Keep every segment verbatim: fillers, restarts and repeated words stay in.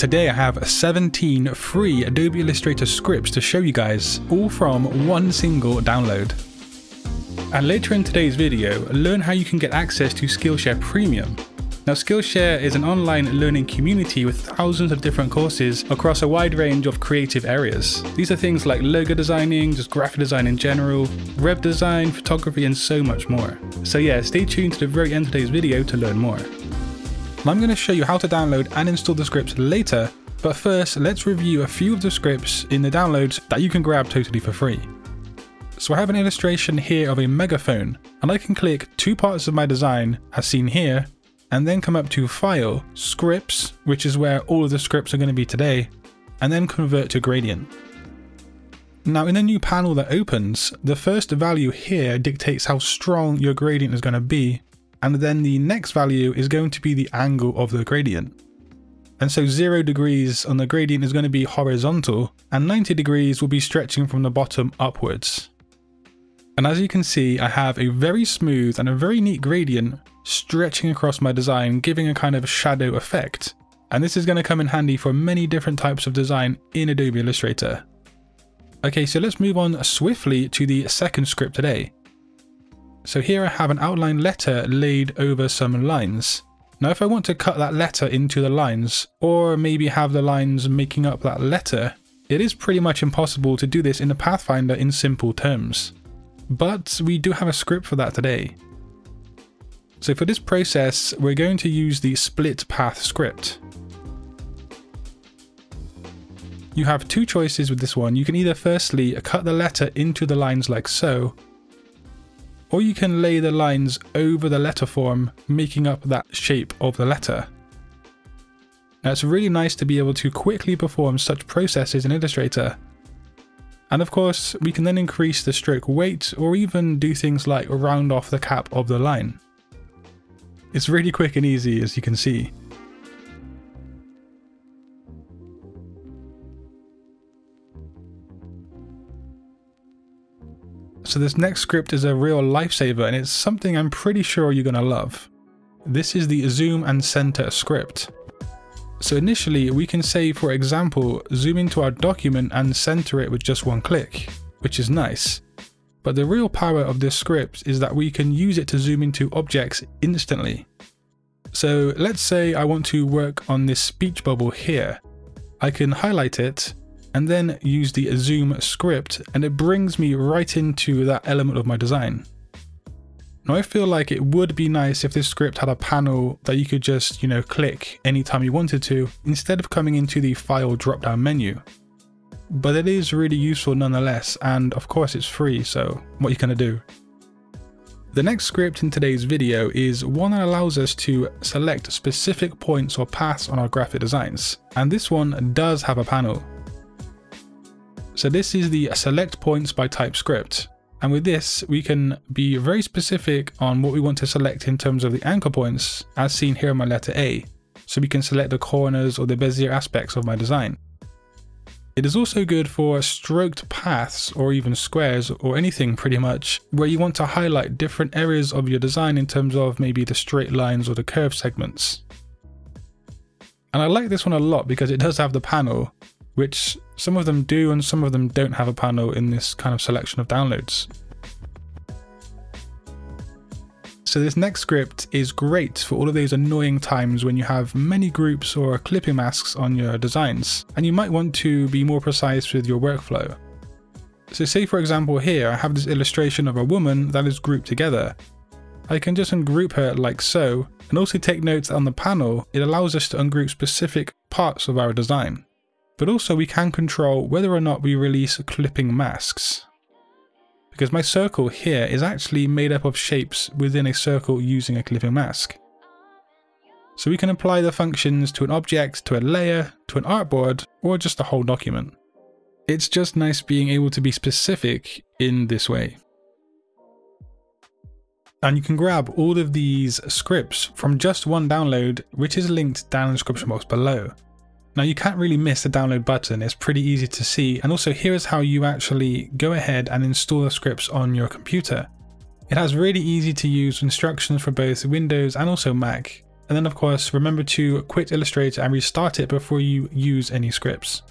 today I have seventeen free Adobe Illustrator scripts to show you guys, all from one single download. And later in today's video, learn how you can get access to Skillshare Premium. Now, Skillshare is an online learning community with thousands of different courses across a wide range of creative areas. These are things like logo designing, just graphic design in general, web design, photography, and so much more. So yeah, stay tuned to the very end of today's video to learn more. Now, I'm going to show you how to download and install the scripts later, but first let's review a few of the scripts in the downloads that you can grab totally for free. So I have an illustration here of a megaphone, and I can click two parts of my design as seen here, and then come up to File, Scripts, which is where all of the scripts are going to be today, and then convert to gradient. Now in the new panel that opens, the first value here dictates how strong your gradient is going to be, and then the next value is going to be the angle of the gradient. And so zero degrees on the gradient is going to be horizontal, and ninety degrees will be stretching from the bottom upwards. And as you can see, I have a very smooth and a very neat gradient stretching across my design, giving a kind of shadow effect. And this is going to come in handy for many different types of design in Adobe Illustrator. Okay, so let's move on swiftly to the second script today. So here I have an outline letter laid over some lines. Now if I want to cut that letter into the lines, or maybe have the lines making up that letter, it is pretty much impossible to do this in the Pathfinder in simple terms. But we do have a script for that today. So for this process, we're going to use the split path script. You have two choices with this one. You can either firstly cut the letter into the lines like so, or you can lay the lines over the letter form, making up that shape of the letter. Now it's really nice to be able to quickly perform such processes in Illustrator. And of course, we can then increase the stroke weight, or even do things like round off the cap of the line. It's really quick and easy, as you can see. So this next script is a real lifesaver, and it's something I'm pretty sure you're going to love. This is the zoom and center script. So initially we can say, for example, zoom into our document and center it with just one click, which is nice. But the real power of this script is that we can use it to zoom into objects instantly. So let's say I want to work on this speech bubble here. I can highlight it and then use the zoom script, and it brings me right into that element of my design. Now I feel like it would be nice if this script had a panel that you could just, you know, click anytime you wanted to, instead of coming into the file drop down menu. But it is really useful nonetheless, and of course it's free, so what are you gonna do? The next script in today's video is one that allows us to select specific points or paths on our graphic designs, and this one does have a panel. So this is the select points by type script, and with this we can be very specific on what we want to select in terms of the anchor points, as seen here in my letter A, so we can select the corners or the bezier aspects of my design. It is also good for stroked paths, or even squares, or anything pretty much, where you want to highlight different areas of your design in terms of maybe the straight lines or the curved segments. And I like this one a lot because it does have the panel, which some of them do and some of them don't have a panel in this kind of selection of downloads. So this next script is great for all of those annoying times when you have many groups or clipping masks on your designs, and you might want to be more precise with your workflow. So say for example here, I have this illustration of a woman that is grouped together. I can just ungroup her like so, and also take notes on the panel. It allows us to ungroup specific parts of our design. But also we can control whether or not we release clipping masks. Because my circle here is actually made up of shapes within a circle using a clipping mask. So we can apply the functions to an object, to a layer, to an artboard, or just a whole document. It's just nice being able to be specific in this way. And you can grab all of these scripts from just one download, which is linked down in the description box below. Now you can't really miss the download button, it's pretty easy to see, and also here is how you actually go ahead and install the scripts on your computer. It has really easy to use instructions for both Windows and also Mac, And then of course, remember to quit Illustrator and restart it before you use any scripts.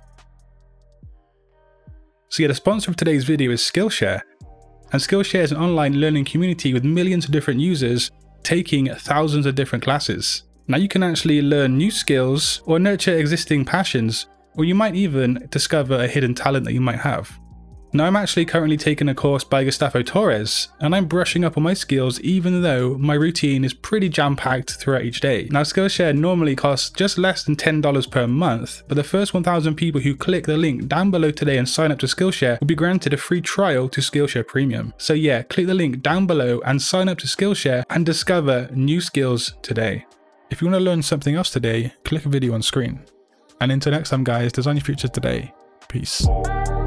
So yeah, the sponsor of today's video is Skillshare. And Skillshare is an online learning community with millions of different users taking thousands of different classes. Now you can actually learn new skills or nurture existing passions, or you might even discover a hidden talent that you might have. Now I'm actually currently taking a course by Gustavo Torres, and I'm brushing up on my skills even though my routine is pretty jam-packed throughout each day. Now Skillshare normally costs just less than ten dollars per month, but the first one thousand people who click the link down below today and sign up to Skillshare will be granted a free trial to Skillshare Premium. So yeah, click the link down below and sign up to Skillshare and discover new skills today. If you want to learn something else today, click a video on screen. And until next time guys, design your future today. Peace.